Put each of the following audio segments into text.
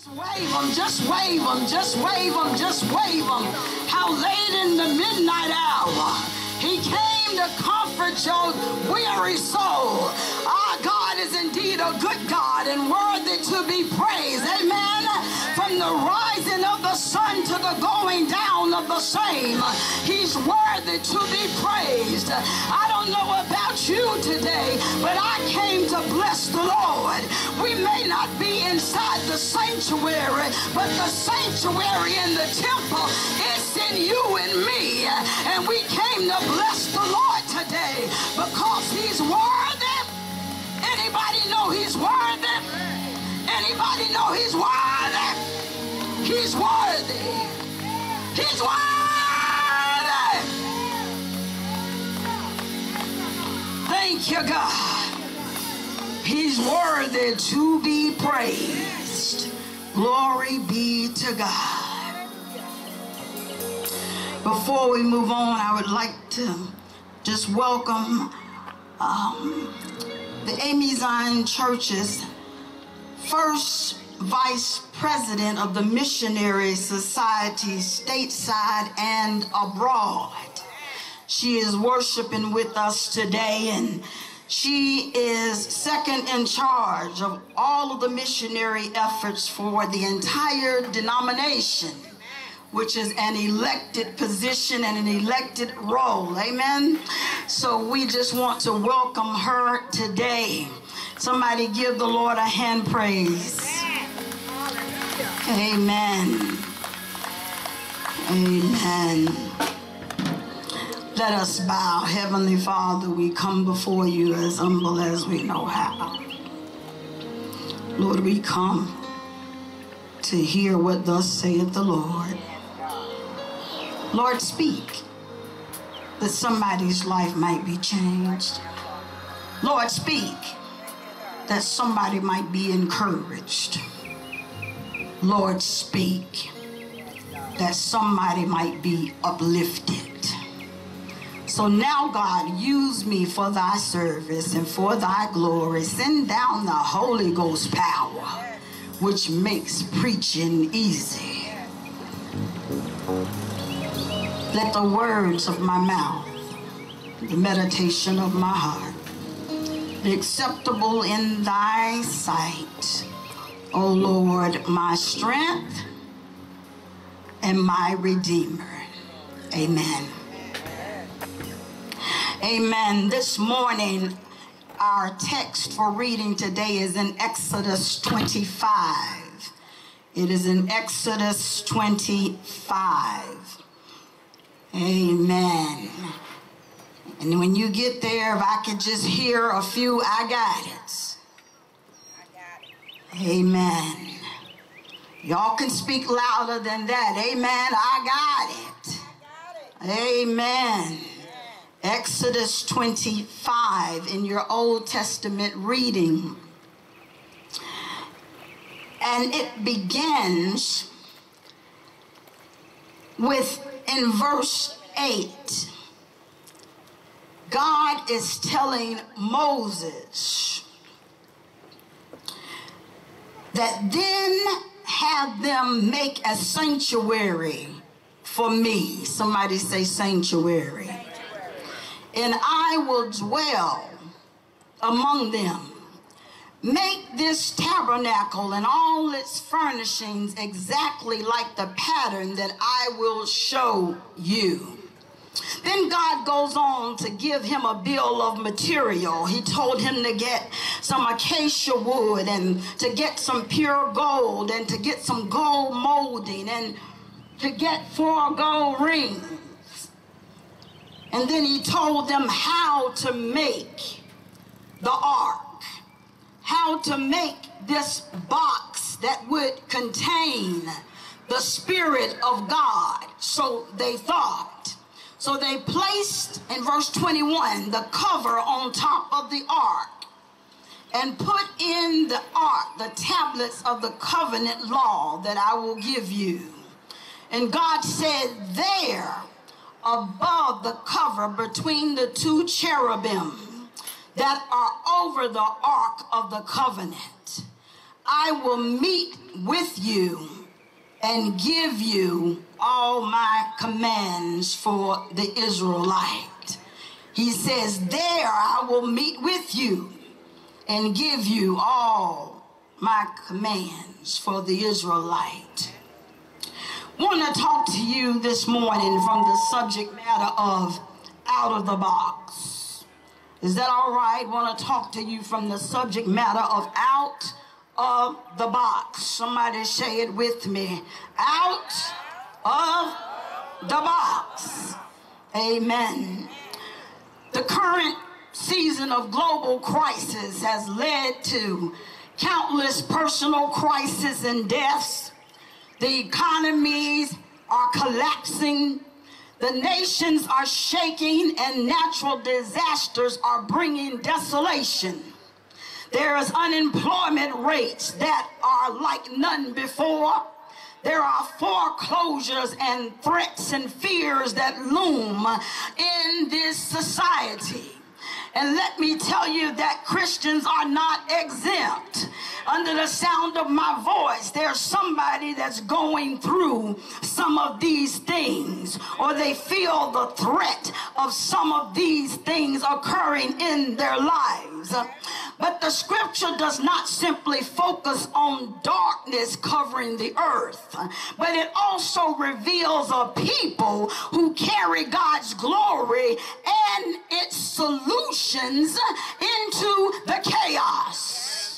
Wave them, just wave them, just wave them, just wave them. How late in the midnight hour he came to comfort your weary soul. Our God is indeed a good God and worthy to be praised. Amen. From the rising of the sun to the going down of the same, he's worthy to be praised. I don't know about you today, but I came to bless the Lord. We may not be inside the sanctuary, but the sanctuary in the temple is in you and me. And we came to bless the Lord today because he's worthy. Anybody know he's worthy? Anybody know he's worthy? He's worthy. He's worthy. Thank you, God. He's worthy to be praised. Glory be to God. Before we move on, I would like to just welcome the Amazon Church's first Vice President of the Missionary Society stateside and abroad. She is worshiping with us today, and she is second in charge of all of the missionary efforts for the entire denomination, which is an elected position and an elected role. Amen. So we just want to welcome her today. Somebody give the Lord a hand praise. Amen. Amen. Let us bow. Heavenly Father, we come before you as humble as we know how. Lord, we come to hear what thus saith the Lord. Lord, speak that somebody's life might be changed. Lord, speak that somebody might be encouraged. Lord, speak that somebody might be uplifted. So now, God, use me for thy service and for thy glory. Send down the Holy Ghost power, which makes preaching easy. Let the words of my mouth, the meditation of my heart, be acceptable in thy sight, O Lord, my strength and my Redeemer. Amen. Amen. This morning, our text for reading today is in Exodus 25. It is in Exodus 25. Amen. And when you get there, if I could just hear a few, I got it. Amen. Y'all can speak louder than that. Amen. I got it. Amen. Exodus 25 in your Old Testament reading. And it begins with, in verse 8, God is telling Moses that then have them make a sanctuary for me. Somebody say sanctuary. And I will dwell among them. Make this tabernacle and all its furnishings exactly like the pattern that I will show you. Then God goes on to give him a bill of material. He told him to get some acacia wood and to get some pure gold and to get some gold molding and to get 4 gold rings. And then he told them how to make the ark, how to make this box that would contain the Spirit of God. So they thought. So they placed, in verse 21, the cover on top of the ark and put in the ark the tablets of the covenant law that I will give you. And God said, there, above the cover between the 2 cherubim that are over the ark of the covenant, I will meet with you and give you all my commands for the Israelite. He says, there I will meet with you and give you all my commands for the Israelite. I want to talk to you this morning from the subject matter of out of the box. Is that all right? I want to talk to you from the subject matter of out of the box. Somebody say it with me. Out of the box. Amen. The current season of global crisis has led to countless personal crises and deaths. The economies are collapsing. The nations are shaking, and natural disasters are bringing desolation. There is unemployment rates that are like none before. There are foreclosures and threats and fears that loom in this society. And let me tell you that Christians are not exempt. Under the sound of my voice, there's somebody that's going through some of these things, or they feel the threat of some of these things occurring in their lives. But the scripture does not simply focus on darkness covering the earth, but it also reveals a people who carry God's glory and its solutions into the chaos.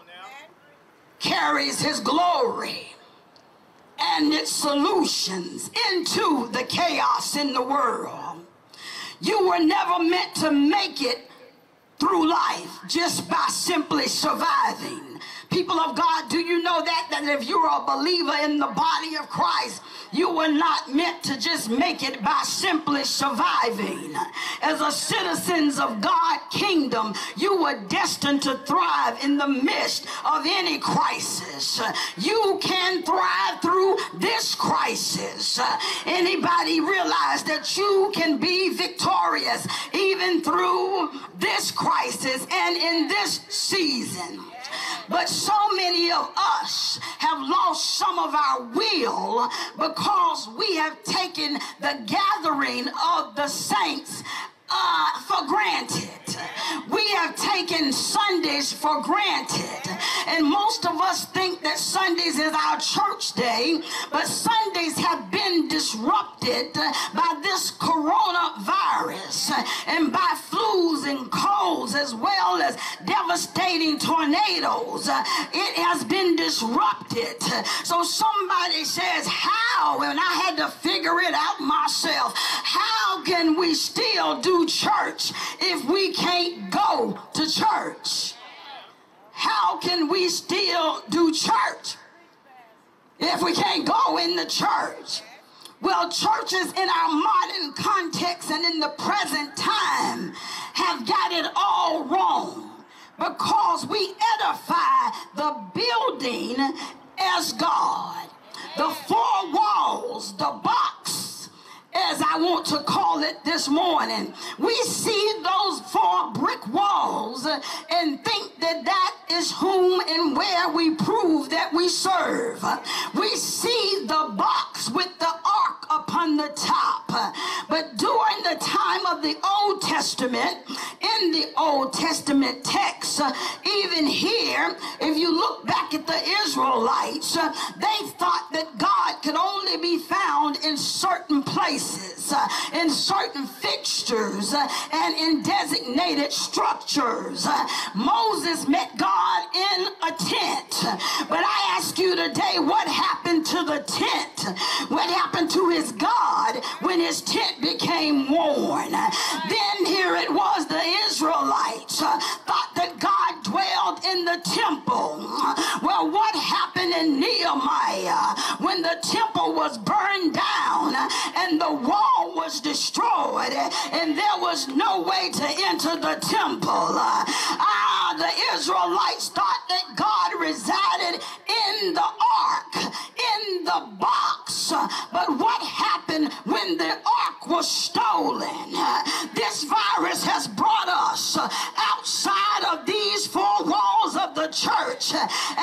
Carries his glory and its solutions into the chaos in the world. You were never meant to make it through life just by simply surviving. People of God, do you know that if you're a believer in the body of Christ, you were not meant to just make it by simply surviving. As a citizens of God's kingdom, you were destined to thrive in the midst of any crisis. You can thrive through this crisis. Anybody realize that you can be victorious even through this crisis and in this season? But so many of us have lost some of our will because we have taken the gathering of the saints for granted. We have taken Sundays for granted. And most of us think that Sundays is our church day, but Sundays have been disrupted by this coronavirus and by flus and colds, as well as devastating tornadoes. It has been disrupted. So somebody says, how? And I had to figure it out myself. How can we still do church if we can't go to church? How can we still do church if we can't go in the church? Well, churches in our modern context and in the present time have got it all wrong, because we edify the building as God. The four walls, the box, as I want to call it this morning. We see those four brick walls and think that that is whom and where we prove that we serve. We see the box with the ark upon the top. But during the time of the Old Testament, in the Old Testament text, even here, if you look back at the Israelites, they thought that God could only be found in certain places, in certain fixtures, and in designated structures. Moses met God in a tent. But I ask you today, what happened to the tent? What happened to his God when his tent became worn? Then here it was, the Israelites thought that God dwelled in the temple. Well, what happened in Nehemiah when the temple was burned down and the wall was destroyed and there was no way to enter the temple? The Israelites thought that God resided in the ark, in the box. But what happened when the ark was stolen? This virus has brought us outside of these four walls of the church, and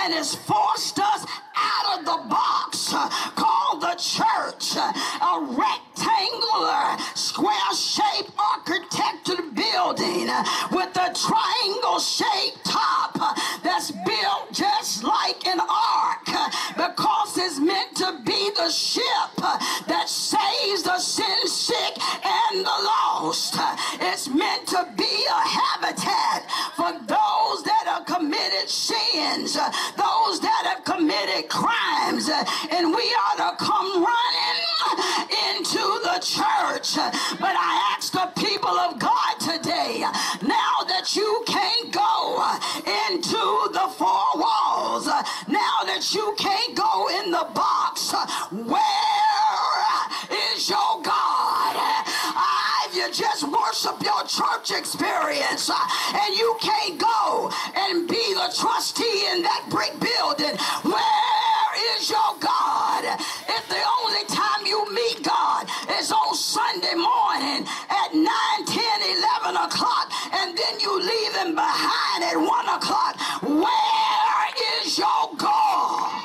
and has forced us out of the box called the church, a rectangular, square-shaped architectural building with a triangle-shaped top that's built just like an ark, because it's meant to be the ship that saves the sin sick and the lost. It's meant to be a habitat for those that have committed sins, those that have committed crimes, and we ought to come running into the church. But I ask the people of God today, now that you can't go into the four walls, now that you can't go in the box, where is your God? If you just worship your church experience and you can't go and be the trustee in that brick building, where is your God? If the only time you meet God is on Sunday morning at 9, 10, 11 o'clock, and then you leave him behind at 1 o'clock, where is your God?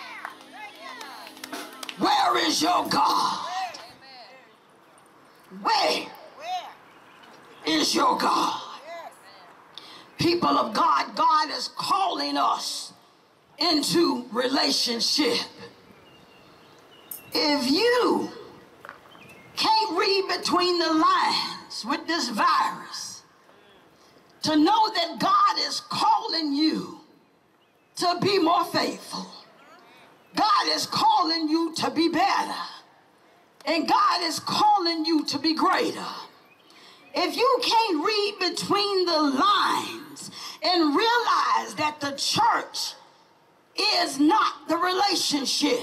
Where is your God? Where is your God? People of God, God is calling us into relationship. If you can't read between the lines with this virus to know that God is calling you to be more faithful, God is calling you to be better, and God is calling you to be greater. If you can't read between the lines and realize that the church is not the relationship,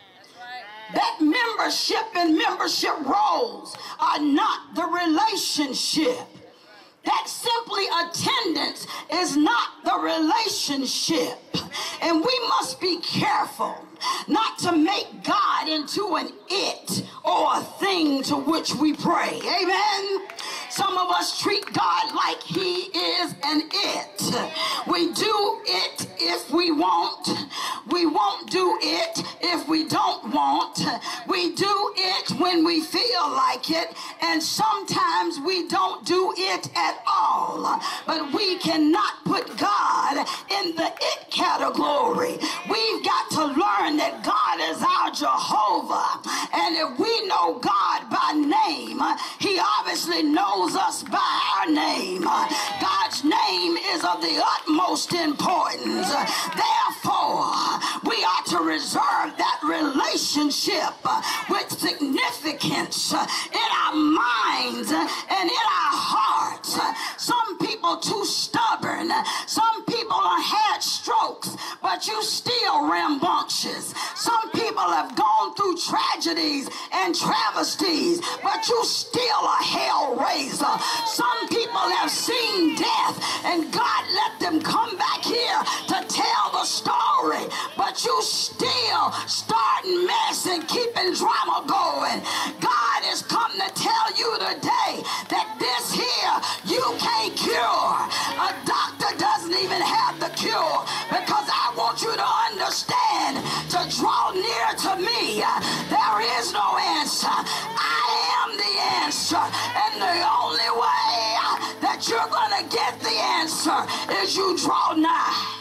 that membership and membership roles are not the relationship, that simply attendance is not the relationship, and we must be careful not to make God into an it or a thing to which we pray. Amen. Some of us treat God like he is an it. We do it if we want. We won't do it if we don't want. We do it when we feel like it, and sometimes we don't do it at all. But we cannot put God in the it category. We've got to learn that God is our Jehovah, and if we know God by name, he obviously knows us by our name. God's name is of the utmost importance. Therefore, we are to reserve that relationship with significance in our minds and in our hearts. Some people too stubborn. Some people have had strokes, but you still rambunctious. Some people have gone through tragedies and travesties, but you still a hell raiser. Some people have seen death, and God let them come back here to tell the story, but you still starting mess and keeping drama going. God has come to tell you today that this here you can't cure. A doctor doesn't even have the cure, because I want you to understand, to draw near to me, there is no answer. I am the answer, and the only way that you're going to get the answer is you draw nigh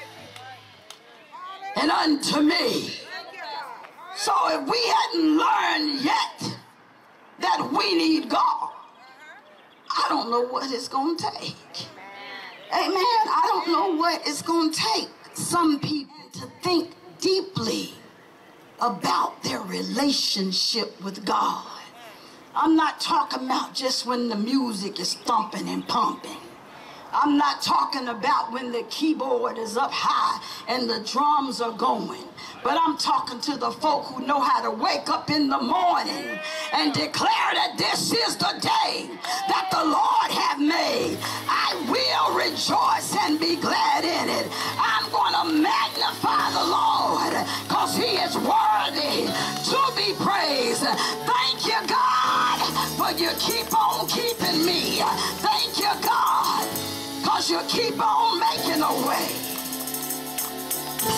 and unto me. So if we hadn't learned yet that we need God, I don't know what it's going to take. Amen. I don't know what it's going to take some people to think deeply about their relationship with God. I'm not talking about just when the music is thumping and pumping. I'm not talking about when the keyboard is up high and the drums are going. But I'm talking to the folk who know how to wake up in the morning and declare that this is the day that the Lord have made. I will rejoice and be glad in it. I'm going to magnify the Lord, because he is worthy to be praised. Thank you, God, for you keep on keeping me. Thank you, God, because you keep on making a way.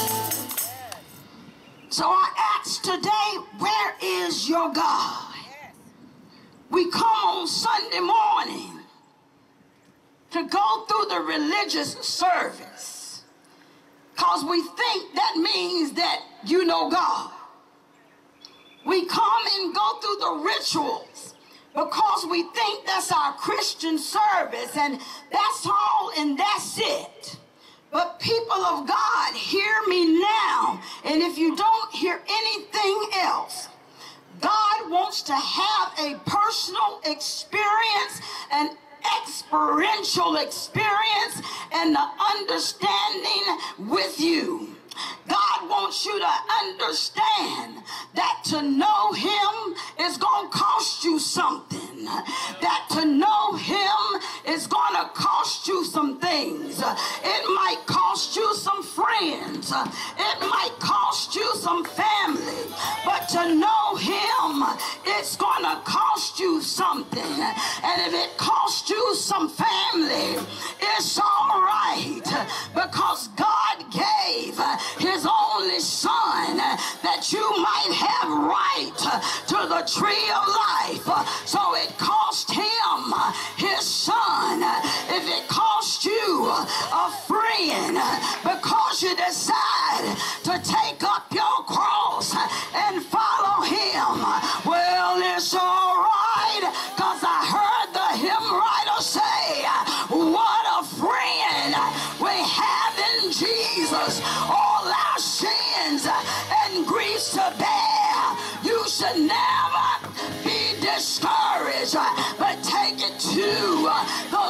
So I ask today, where is your God? We come on Sunday morning to go through the religious service because we think that means that you know God. We come and go through the rituals because we think that's our Christian service and that's all and that's it. But people of God, hear me now. And if you don't hear anything else, God wants to have a personal experience, an experiential experience, and the understanding with you. God wants you to understand that to know him is going to cost you something. That to know him is going to cost you some things. It might cost you some friends. It might cost you some family. But to know him, it's going to cost you something. And if it costs you some family, it's all right. Because God gave his only son that you might have right to the tree of life. So it cost him his son. If it cost you a friend because you decide to take up your cross and follow him, well, it's all right, because I heard the hymn writer say, what a friend we have in Jesus. All our sins and griefs to bear. You should never be discouraged, but take it to the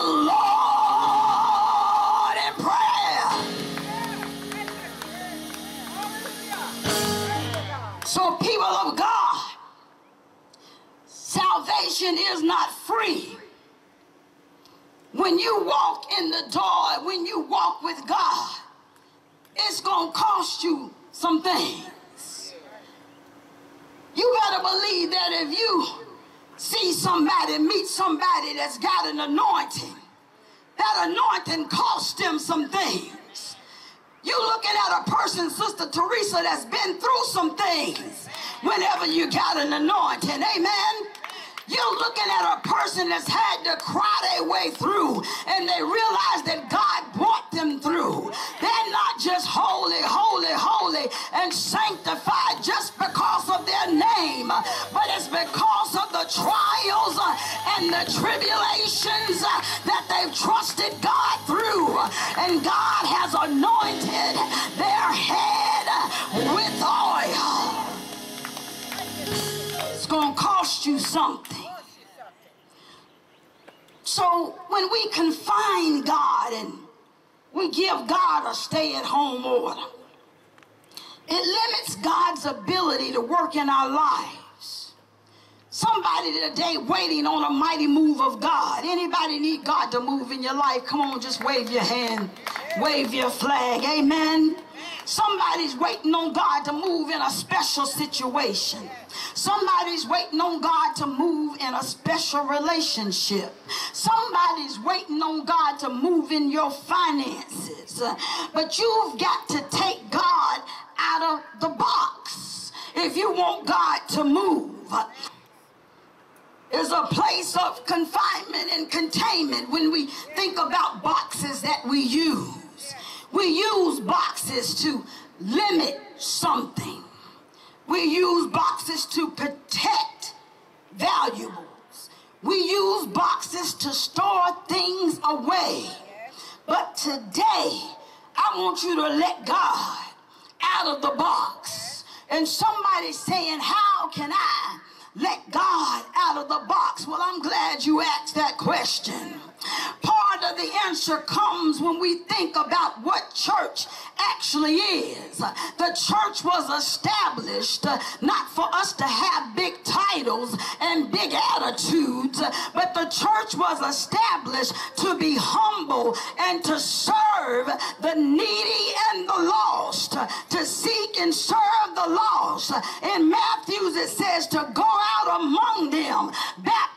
Lord in prayer. So people of God, salvation is not free. When you walk in the door, when you walk with God, it's going to cost you some things. You better believe that if you see somebody, meet somebody that's got an anointing, that anointing costs them some things. You looking at a person, Sister Teresa, that's been through some things whenever you got an anointing. Amen. You're looking at a person that's had to cry their way through, and they realize that God brought them through. They're not just holy, holy, holy, and sanctified just because of their name, but it's because of the trials and the tribulations that they've trusted God through. And God has anointed their head with oil. It's going to cost you something. So when we confine God and we give God a stay-at-home order, it limits God's ability to work in our lives. Somebody today waiting on a mighty move of God. Anybody need God to move in your life? Come on, just wave your hand, wave your flag. Amen. Somebody's waiting on God to move in a special situation. Somebody's waiting on God to move in a special relationship. Somebody's waiting on God to move in your finances. But you've got to take God out of the box if you want God to move. There's a place of confinement and containment when we think about boxes that we use. We use boxes to limit something. We use boxes to protect valuables. We use boxes to store things away. But today, I want you to let God out of the box. And somebody's saying, how can I let God out of the box? Well, I'm glad you asked that question. Part of the answer comes when we think about what church actually is. The church was established not for us to have big titles and big attitudes, but the church was established to be humble and to serve the needy and the lost, to seek and serve the lost. In Matthew it says to go out among them, baptize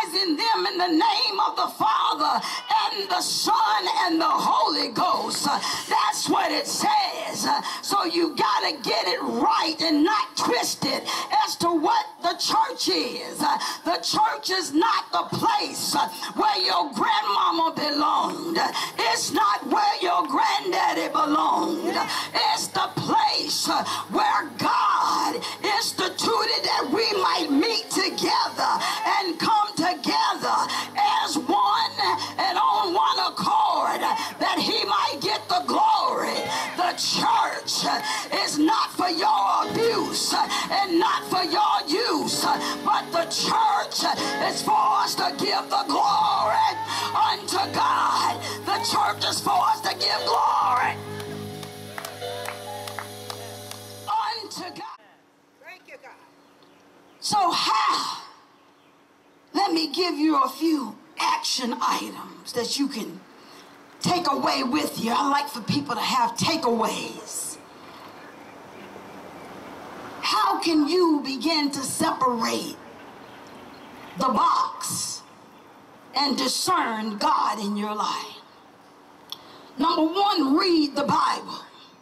baptizing them in the name of the Father and the Son and the Holy Ghost. That's what it says. So you got to get it right and not twist it as to what the church is. The church is not the place where your grandmama belonged. It's not where your granddaddy belonged. It's the place where God instituted that we might meet together and come together as one and on one accord, that he might get the glory. The church is not for your abuse and not for your use, but the church is for us to give the glory unto God. The church is for us to give glory unto God. Thank you, God. So how? Let me give you a few action items that you can take away with you. I like for people to have takeaways. How can you begin to separate the box and discern God in your life? Number one, read the Bible.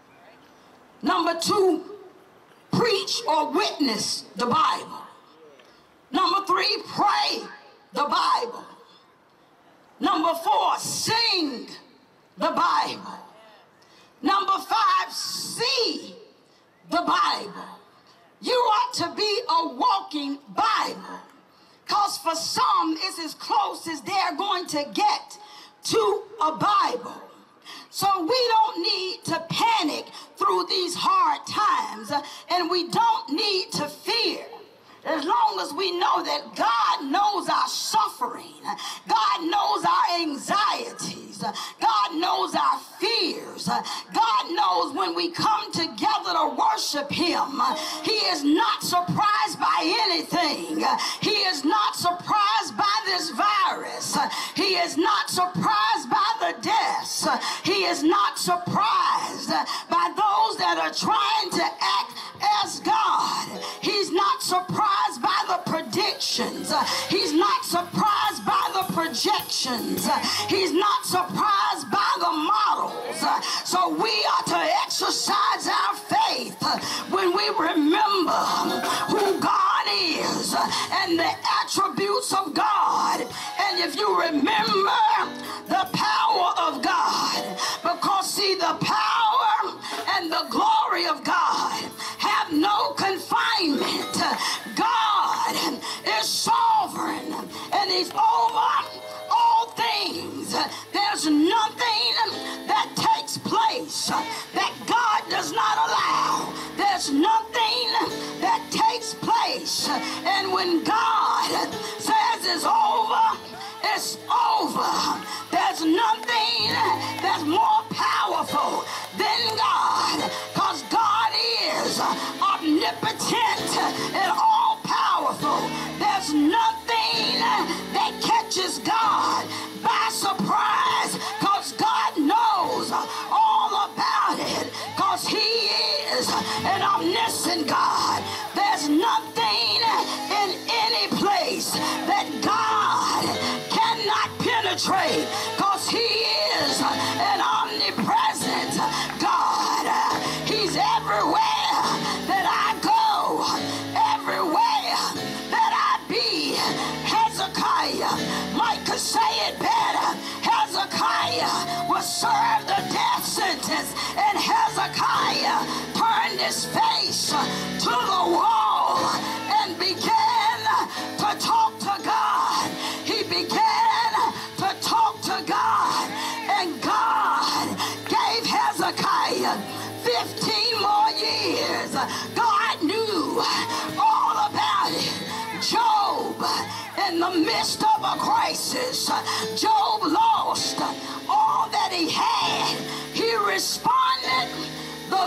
Number two, preach or witness the Bible. Number three, pray the Bible. Number four, sing the Bible. Number five, see the Bible. You ought to be a walking Bible, because for some it's as close as they're going to get to a Bible. So we don't need to panic through these hard times, and we don't need to fear. As long as we know that God knows our suffering, God knows our anxieties, God knows our fears, God knows when we come together to worship him, he is not surprised by anything. He is not surprised by this virus. He is not surprised by the deaths. He is not surprised by those that are trying to act as God. He's not surprised by the predictions. He's not surprised by the projections. He's not surprised by the models. So we are to exercise our faith when we remember who God is and the attributes of God. And if you remember the power of God, because see, the power and the glory of God have no confinement. God is sovereign and he's over all things. There's nothing that takes place that God does not allow. There's nothing that takes place. And when God says it's over, it's over. There's nothing that's more powerful than God, because God is omnipotent and all powerful. There's nothing that catches God by surprise, because God knows all about it, because he is an omniscient God. There's nothing in any place that God cannot penetrate, because he is an omnipresent God. He's everywhere that I go, everywhere that I be. Hezekiah might could say it better. Hezekiah was served a death sentence, and Hezekiah turned his face to the wall and began to talk to God. He began to talk to God, and God gave Hezekiah 15 more years. God knew all about it. Job, in the midst of a crisis, Job lost all that he had. He responded, "The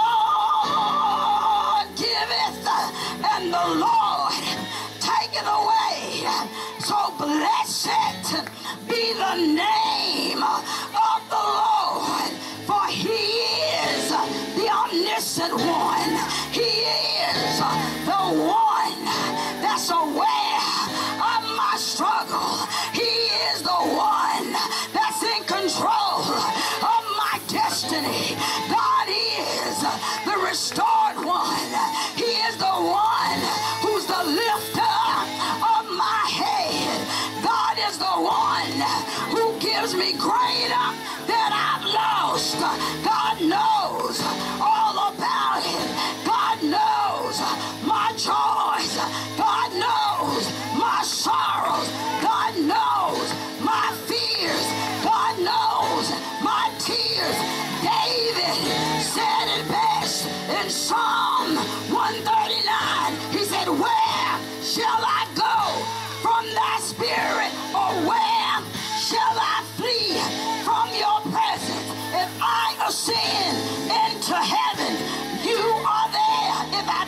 Lord giveth, and the Lord taketh away. So blessed be the name of the Lord, for he is the omniscient one. He is the one that's aware of my struggle.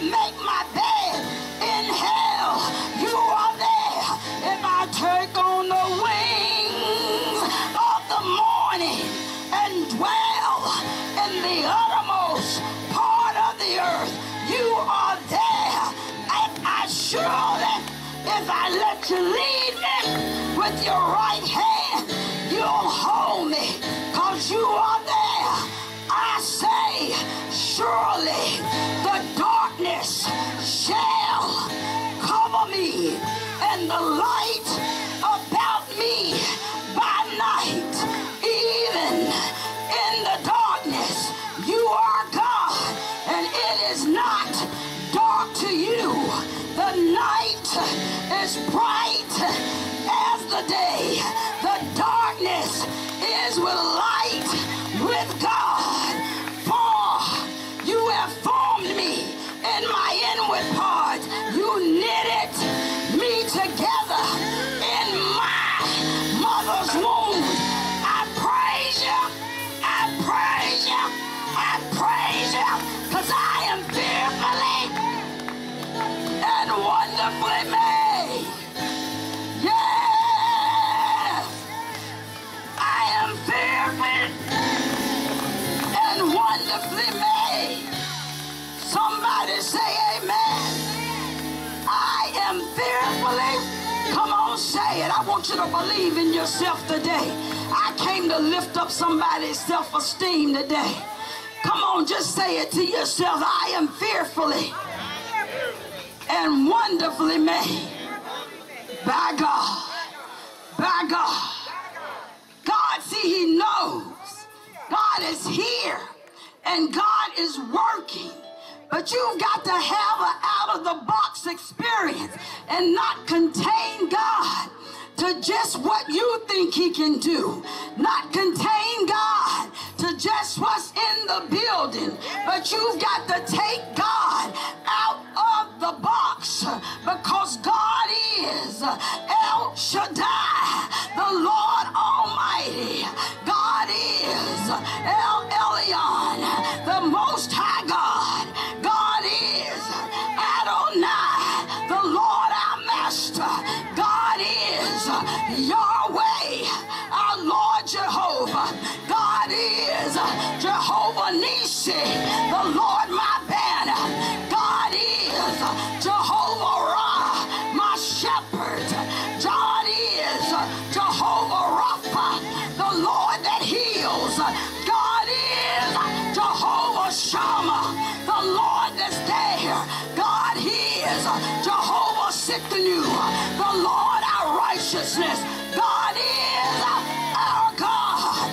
make my bed in hell, you are there. If I take on the wings of the morning and dwell in the uttermost part of the earth, you are there. And I surely, if I let you lead me with your right hand, you'll hold me, 'cause you are there. I say, surely the darkness shall cover me, and the light about me by night. Even in the darkness, you are God, and it is not dark to you. The night is bright as the day. The darkness is with light with God. For you have formed me in my inward parts. You knitted me together in my mother's womb. I praise you. I praise you. I praise you, 'cause I am fearfully and wonderfully made. Yes, I am fearfully and wonderfully made. Somebody say amen. I am fearfully. Come on, say it. I want you to believe in yourself today. I came to lift up somebody's self-esteem today. Come on, just say it to yourself. I am fearfully and wonderfully made by God. By God. God, see, he knows. God is here and God is working. But you've got to have an out-of-the-box experience and not contain God to just what you think he can do. Not contain God to just what's in the building. But you've got to take God out of the box, because God is El Shaddai, the Lord Almighty. God is El Elyon, the Most High God. God is Adonai, the Lord our Master. God is Yahweh, our Lord Jehovah. God is Jehovah Nissi, the Lord my banner. God is Jehovah Ra, my shepherd. God is Jehovah Rapha, the Lord that heals. God is Jehovah Shammah, the Lord that's there. God is Jehovah Sikkenu, the Lord our righteousness. God is our God,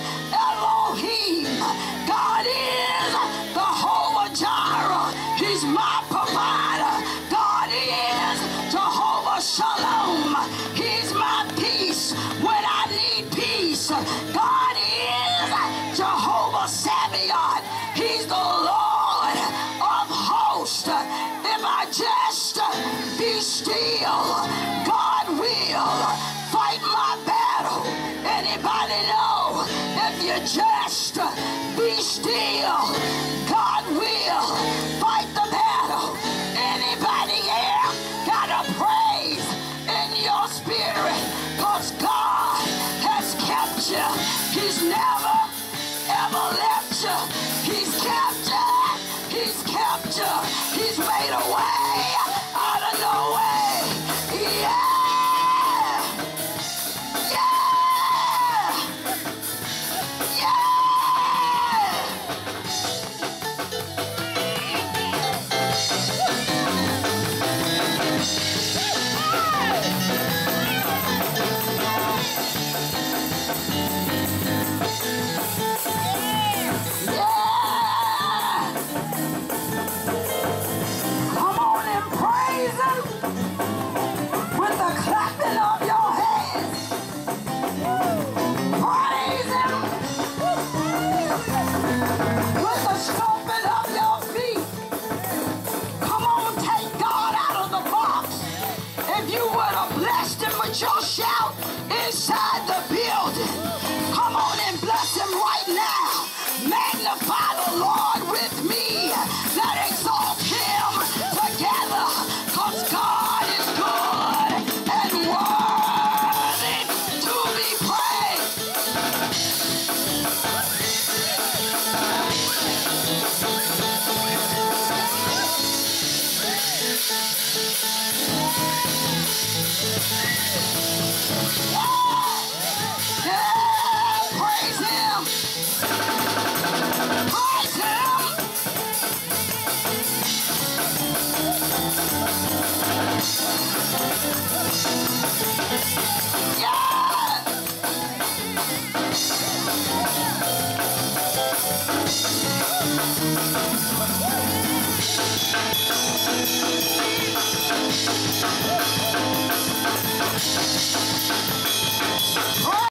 Elohim. God is Jehovah Jireh. He's my provider. God is Jehovah Shalom. He's my peace when I need peace. God is Jehovah Sabaoth. He's the Lord of hosts. If I just be still, God will fight my battle. Anybody know? If you just be still, God will fight the battle. Anybody here got a praise in your spirit? 'Cause God has kept you. He's never ever left you. He's kept you. He's kept you. He's made a way out of no way. Yeah. Yeah. Yeah. Praise him. Praise him. Yeah.